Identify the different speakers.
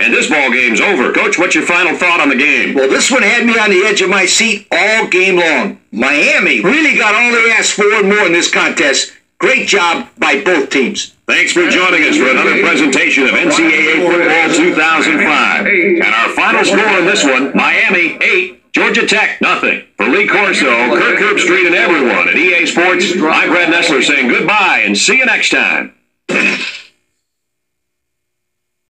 Speaker 1: and this ball game's over. Coach, what's your final thought on the game?
Speaker 2: Well, this one had me on the edge of my seat all game long. Miami really got all they asked for and more in this contest. Great job by both teams.
Speaker 1: Thanks for joining us for another presentation of NCAA Football 2005. And our final score in this one, Miami 8, Georgia Tech nothing. For Lee Corso, Kirk Herbstreit, and everyone at EA Sports, I'm Brad Nessler saying goodbye and see you next time.